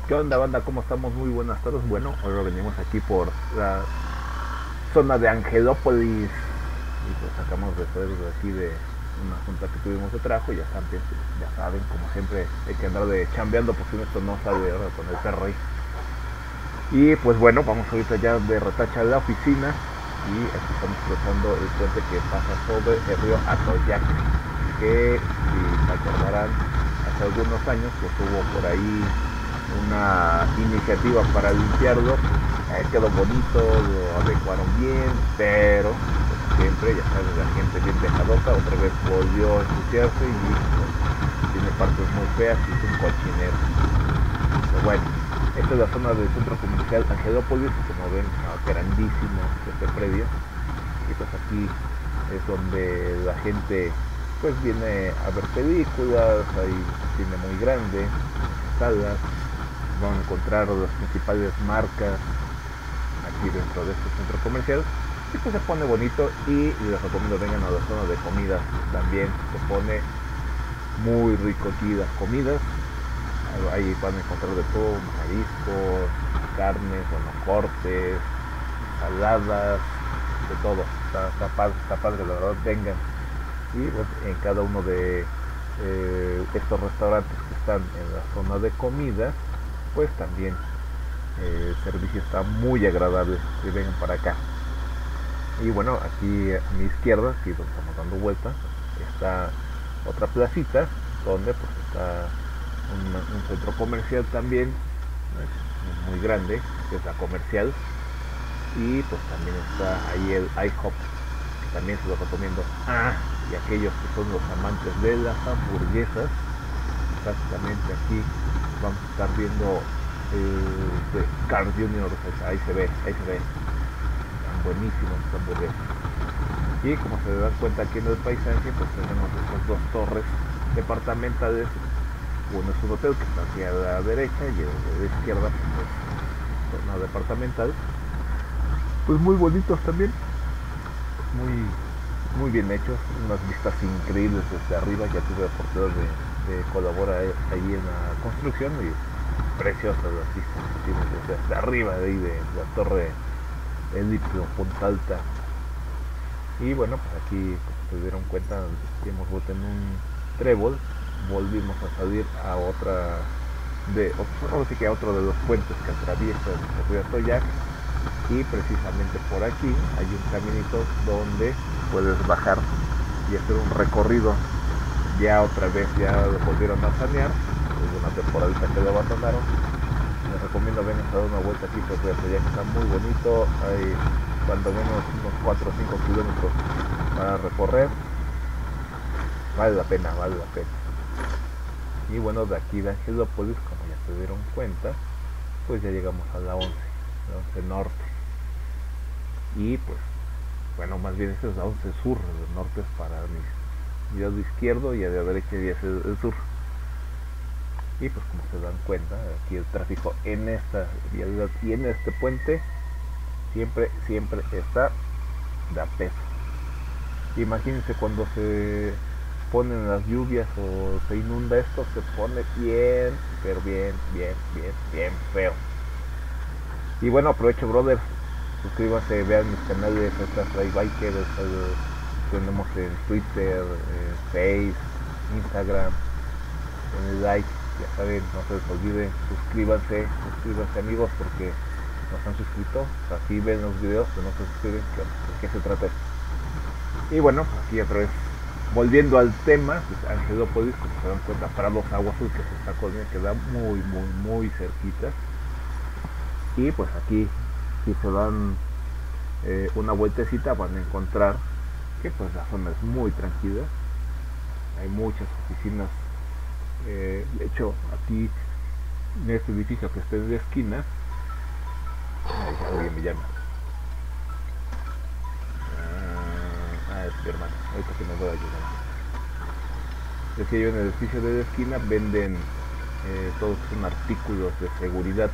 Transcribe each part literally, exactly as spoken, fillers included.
¿Qué onda, banda? ¿Cómo estamos? Muy buenas tardes. Bueno, ahora venimos aquí por la zona de Angelópolis y pues acabamos de salir de aquí de una junta que tuvimos de trabajo. Ya saben, ya saben, como siempre hay que andar de chambeando porque esto no sale ahora con el perro ahí. Y pues bueno, vamos ahorita ya de retacha a la oficina y aquí estamos cruzando el puente que pasa sobre el río Atoyac, que si se acordarán, hace algunos años pues hubo por ahí una iniciativa para limpiarlo. Eh, quedó bonito, lo adecuaron bien, pero pues, siempre, ya sabes, la gente bien dejadota otra vez volvió a ensuciarse y pues, tiene partes muy feas y es un cochinero. Pero bueno, esta es la zona del centro comercial Angelópolis, como ven, grandísimo este predio. Y pues aquí es donde la gente pues viene a ver películas, hay cine muy grande, salas, van a encontrar las principales marcas aquí dentro de este centro comercial. Y pues se pone bonito y les recomiendo vengan a la zona de comidas también, se pone muy rico aquí las comidas. Ahí van a encontrar de todo, mariscos, carnes, bueno, cortes, saladas, de todo. Está, está, padre, está padre, la verdad, vengan. Y pues, en cada uno de eh, estos restaurantes que están en la zona de comida, pues también eh, el servicio está muy agradable. Si vengan para acá. Y bueno, aquí a mi izquierda, aquí donde estamos dando vuelta, está otra placita donde pues está un, un centro comercial también, es muy grande, que es la comercial. Y pues también está ahí el IHOP, que también se lo recomiendo. Ah, y aquellos que son los amantes de las hamburguesas, prácticamente aquí vamos a estar viendo el de Carl junior Ahí se ve, ahí se ve. Están buenísimos los hamburguesas. Y como se dan cuenta aquí en el paisaje, pues tenemos estas dos torres departamentales. Uno es un hotel que está hacia la derecha y el de la izquierda pues es zona departamental. Pues muy bonitos también, muy, muy bien hechos, unas vistas increíbles desde arriba. Ya tuve la oportunidad de, de colaborar ahí en la construcción y preciosas las vistas que tienen desde arriba de ahí de la torre Elipse o Punta Alta. Y bueno, pues aquí como se dieron cuenta, hemos vuelto en un trébol, volvimos a salir a otra de, ahora sí que a otro de los puentes que atraviesa el río Atoyac. Y precisamente por aquí hay un caminito donde puedes bajar y hacer un recorrido. Ya otra vez ya lo volvieron a sanear, hubo una temporadita que lo abandonaron. Les recomiendo vengan a dar una vuelta aquí porque ya que está muy bonito, hay cuando menos unos cuatro o cinco kilómetros para recorrer. Vale la pena, vale la pena. Y bueno, de aquí de Angelópolis, como ya se dieron cuenta, pues ya llegamos a la once, la once norte. Y pues, bueno, más bien esta es la once sur, el norte es para mi lado izquierdo y a la derecha ya es el, el sur. Y pues como se dan cuenta, aquí el tráfico en esta vialidad y en este puente siempre, siempre está de a peso. Imagínense cuando se ponen las lluvias o se inunda esto, se pone bien, pero bien, bien, bien, bien feo. Y bueno, aprovecho, brother, suscríbanse, vean mis canales, estas Bikers, tenemos en Twitter, en Face, Instagram, en el like, ya saben, no se les olvide, suscríbanse, suscríbanse amigos, porque nos han suscrito, así ven los videos, pero no se suscriben, ¿de qué se trata esto? Y bueno, aquí otra vez, volviendo al tema, pues Angelópolis, como se dan cuenta, para los Agua Azul, que se está con queda muy, muy, muy cerquita. Y pues aquí, si se dan eh, una vueltecita, van a encontrar que pues la zona es muy tranquila, hay muchas oficinas. Eh, de hecho, aquí en este edificio que está en la esquina, ay, alguien me llama. Ah, es mi hermano, ahorita que me voy a ayudar. Decía yo, en el edificio de la esquina venden eh, todos son artículos de seguridad.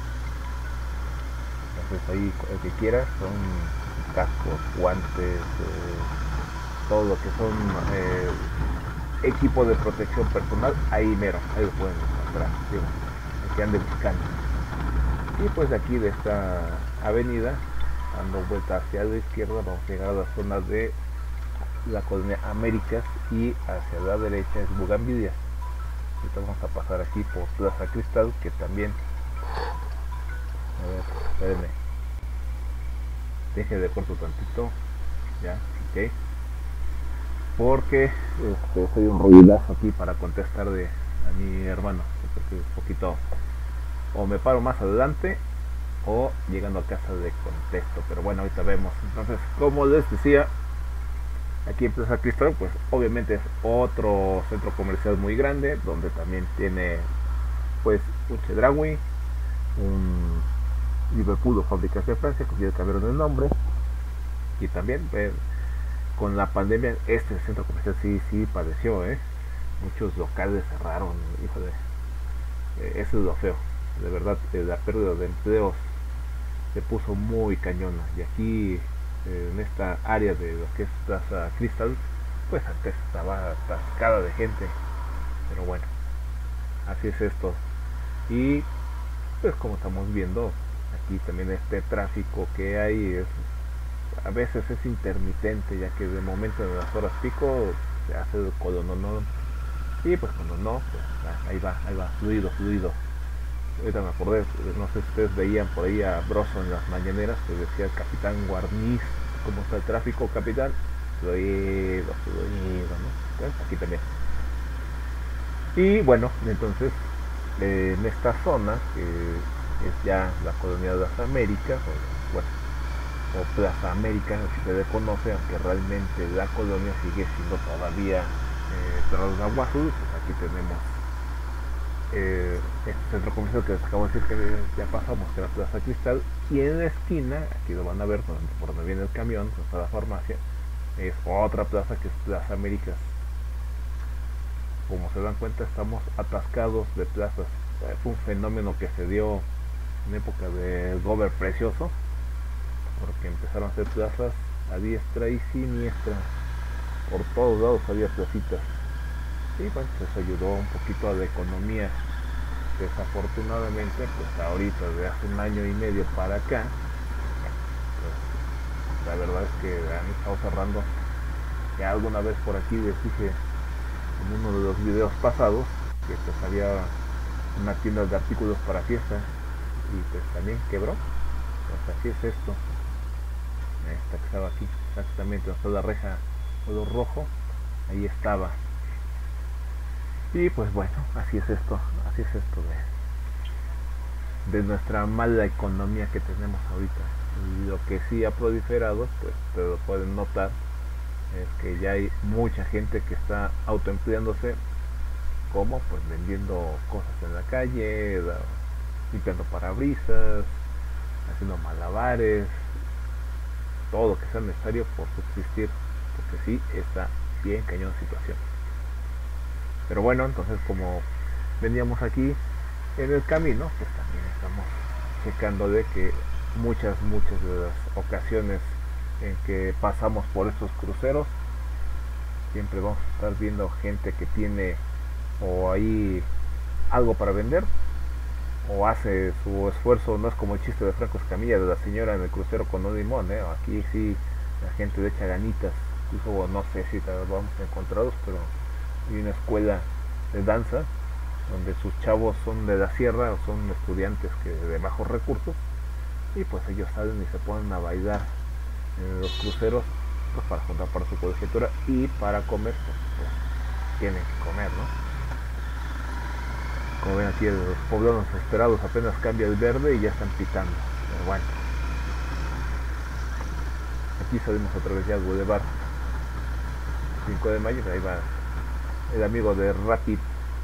Entonces ahí el que quiera son cascos, guantes, eh, todo lo que son eh, equipo de protección personal, ahí mero, ahí lo pueden encontrar. Digo, que ande buscando. Y pues de aquí de esta avenida, dando vuelta hacia la izquierda, vamos a llegar a la zona de la colonia Américas y hacia la derecha es Bugambilias. Ahorita vamos a pasar aquí por Plaza Cristal, que también, a ver, espérenme, deje de corto tantito, ya, ok, porque este, soy un ruidazo aquí para contestar de a mi hermano, porque un poquito, o me paro más adelante o llegando a casa de contexto, pero bueno, ahorita vemos. Entonces, como les decía, aquí en Plaza Cristal, pues obviamente es otro centro comercial muy grande, donde también tiene pues un Chedraui, un Liverpool o Fábricas de Francia, que ya cambiaron el nombre, y también eh, con la pandemia este centro comercial sí, sí padeció, ¿eh? Muchos locales cerraron, hijo de... Eh, eso es lo feo, de verdad, eh, la pérdida de empleos se puso muy cañona, y aquí eh, en esta área de lo que es Plaza Cristal, pues antes estaba atascada de gente, pero bueno, así es esto. Y pues como estamos viendo, aquí también este tráfico que hay es, a veces es intermitente, ya que de momento en las horas pico se hace el colononón, y pues cuando no, pues ahí va, ahí va, fluido, fluido. Ahorita me acordé, no sé si ustedes veían por ahí a Broso en las mañaneras que decía el capitán Guarniz, ¿cómo está el tráfico, capitán? Fluido, fluido, ¿no? Entonces, aquí también. Y bueno, entonces, eh, en esta zona, que es ya la colonia de las Américas, o, bueno, o Plaza América, si se le conoce, aunque realmente la colonia sigue siendo todavía eh, Terrados Aguazul, pues aquí tenemos Eh, este centro comercial que les acabo de decir que ya pasamos, que era Plaza Cristal, y en la esquina, aquí lo van a ver por donde viene el camión, donde está la farmacia, es otra plaza que es Plaza Américas. Como se dan cuenta, estamos atascados de plazas. Fue un fenómeno que se dio en época del Gober Precioso, porque empezaron a hacer plazas a diestra y siniestra, por todos lados había placitas. Y bueno, pues eso ayudó un poquito a la economía. Desafortunadamente, pues ahorita, de hace un año y medio para acá, pues la verdad es que han estado cerrando. Ya alguna vez por aquí les dije en uno de los videos pasados que pues había una tienda de artículos para fiesta y pues también quebró. Pues así es esto. Esta que estaba aquí, exactamente, hasta la reja color rojo, ahí estaba. Y pues bueno, así es esto, así es esto de, de nuestra mala economía que tenemos ahorita. Y lo que sí ha proliferado, pues te lo pueden notar, es que ya hay mucha gente que está autoempleándose, como pues vendiendo cosas en la calle, limpiando parabrisas, haciendo malabares, todo lo que sea necesario por subsistir, porque sí está bien cañón la situación. Pero bueno, entonces como veníamos aquí en el camino, pues también estamos checando de que muchas, muchas de las ocasiones en que pasamos por estos cruceros, siempre vamos a estar viendo gente que tiene o ahí algo para vender, o hace su esfuerzo. No es como el chiste de Franco Escamilla de la señora en el crucero con un limón, ¿eh? Aquí sí la gente le echa ganitas, incluso no sé si tal vez vamos encontrados, pero hay una escuela de danza donde sus chavos son de la sierra o son estudiantes que de bajos recursos, y pues ellos salen y se ponen a bailar en los cruceros, pues para juntar para su colegiatura y para comer, pues, pues tienen que comer, ¿no? Como ven aquí, los poblanos esperados apenas cambia el verde y ya están pitando, pero bueno, aquí salimos otra vez ya al Boulevard cinco de mayo, ahí va el amigo de Rapid,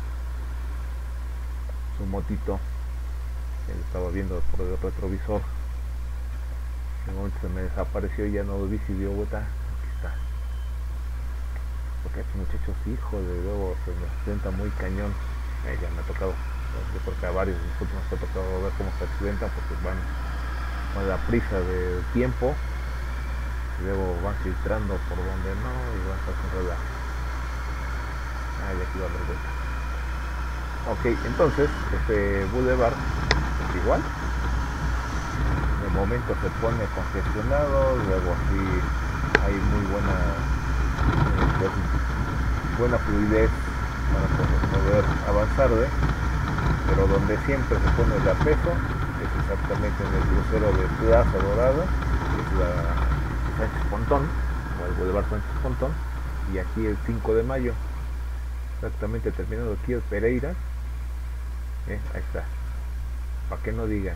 su motito, que lo estaba viendo por el retrovisor. En un momento se me desapareció y ya no lo vi, si dio vuelta. Aquí está. Porque estos muchachos, hijo de luego, se me accidenta muy cañón. Eh, ya me ha tocado, yo creo que a varios de nosotros nos ha tocado ver cómo se accidentan, porque van con la prisa del tiempo y luego van filtrando por donde no y van a hacer relajo. Ah, ya aquí va a dar vuelta. Ok, entonces este boulevard es igual. De momento se pone congestionado, luego sí hay muy buena eh, pues, buena fluidez para poder avanzar, ¿eh? Pero donde siempre se pone el apeso es exactamente en el crucero de Plaza Dorada, que es la Sánchez Pontón, o el Boulevard Sánchez Pontón, y aquí el cinco de mayo, exactamente terminando aquí el Pereira, ¿eh? Ahí está, para que no digan,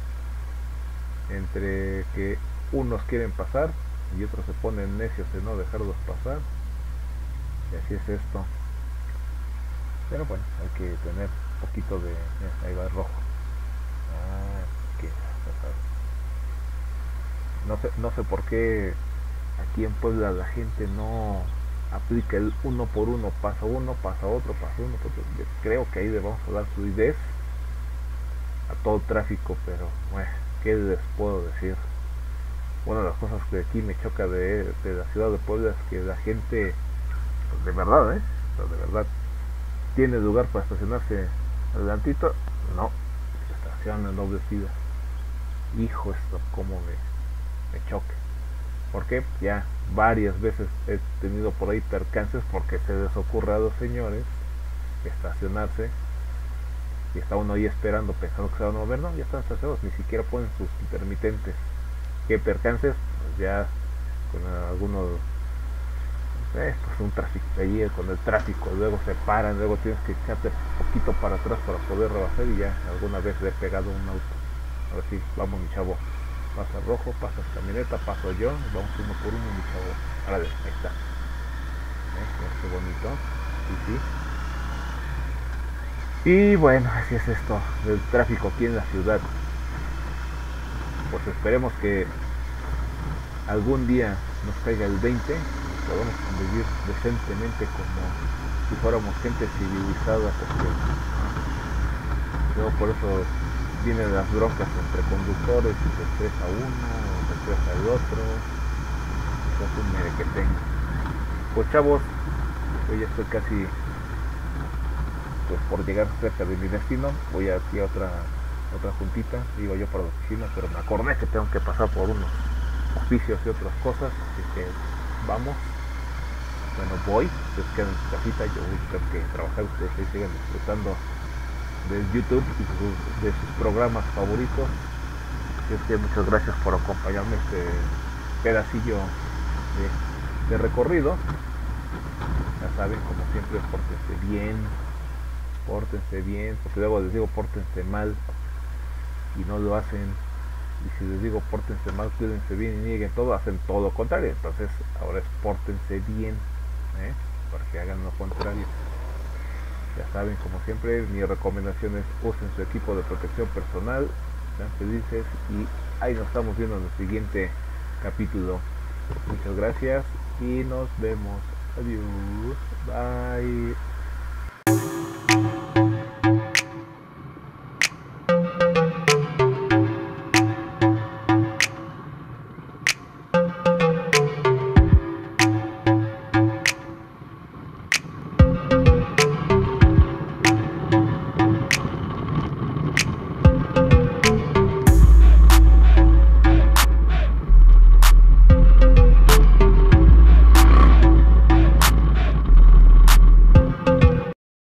entre que unos quieren pasar y otros se ponen necios de no dejarlos pasar, y así es esto. Pero bueno, hay que tener un poquito de... eh, ahí va el rojo. Ah, qué no sé, no sé por qué aquí en Puebla la gente no aplica el uno por uno, pasa uno, pasa otro, pasa uno, pasa otro. Yo creo que ahí le vamos a dar fluidez a todo el tráfico, pero bueno, ¿qué les puedo decir? Una de las cosas que aquí me choca de, de la ciudad de Puebla es que la gente, pues de verdad, ¿eh? O sea, de verdad, tiene lugar para estacionarse adelantito, no, se estaciona en doble fila. Hijo, esto como me, me choque. Porque ya varias veces he tenido por ahí percances porque se les ocurre a los señores estacionarse y está uno ahí esperando pensando que se van a mover, no, ya están estacionados, ni siquiera ponen sus intermitentes. ¿Qué percances? Pues ya con algunos, eh, pues un tráfico allí con el tráfico, luego se paran, luego tienes que echarte un poquito para atrás para poder rebasar y ya alguna vez le he pegado un auto. Ahora sí, vamos mi chavo, pasa rojo, pasa camioneta, paso yo, vamos uno por uno mi chavo. Árale, ahí está. ¿Eh? Qué bonito. Sí, sí. Y bueno, así es esto del tráfico aquí en la ciudad. Pues esperemos que algún día nos caiga el veinte y podamos convivir decentemente como si fuéramos gente civilizada, porque luego por eso vienen las broncas entre conductores y se estresa uno o se estresa el otro. Eso es un mere que tengo. Pues chavos, yo ya estoy casi pues por llegar cerca de mi destino. Voy aquí a otra otra juntita, digo yo para la oficina, pero me acordé que tengo que pasar por unos oficios y otras cosas, así que vamos. Bueno, voy, ustedes quedan en su casita, yo voy a tener que trabajar, ustedes ahí sigan disfrutando de YouTube y de sus programas favoritos. Así es que muchas gracias por acompañarme este pedacillo de, de recorrido. Ya saben, como siempre, pórtense bien, pórtense bien, porque luego les digo pórtense mal y no lo hacen, y si les digo pórtense mal, cuídense bien y nieguen todo, hacen todo lo contrario. Entonces ahora es pórtense bien, ¿eh? Para que hagan lo contrario. Ya saben, como siempre, mi recomendación es usen su equipo de protección personal, sean felices y ahí nos estamos viendo en el siguiente capítulo. Muchas gracias y nos vemos. Adiós. Bye.